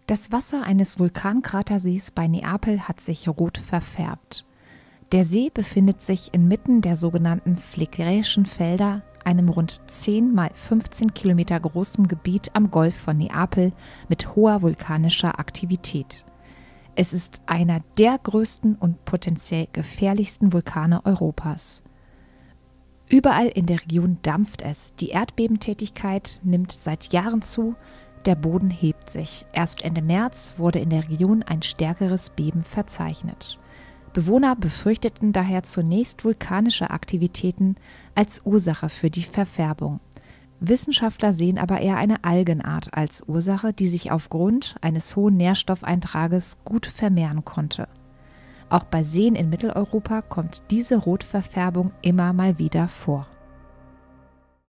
Das Wasser eines Vulkankratersees bei Neapel hat sich rot verfärbt. Der See befindet sich inmitten der sogenannten Phlegraeischen Felder, einem rund 10 mal 15 Kilometer großen Gebiet am Golf von Neapel mit hoher vulkanischer Aktivität. Es ist einer der größten und potenziell gefährlichsten Vulkane Europas. Überall in der Region dampft es, die Erdbebentätigkeit nimmt seit Jahren zu, der Boden hebt sich. Erst Ende März wurde in der Region ein stärkeres Beben verzeichnet. Bewohner befürchteten daher zunächst vulkanische Aktivitäten als Ursache für die Verfärbung. Wissenschaftler sehen aber eher eine Algenart als Ursache, die sich aufgrund eines hohen Nährstoffeintrages gut vermehren konnte. Auch bei Seen in Mitteleuropa kommt diese Rotverfärbung immer mal wieder vor.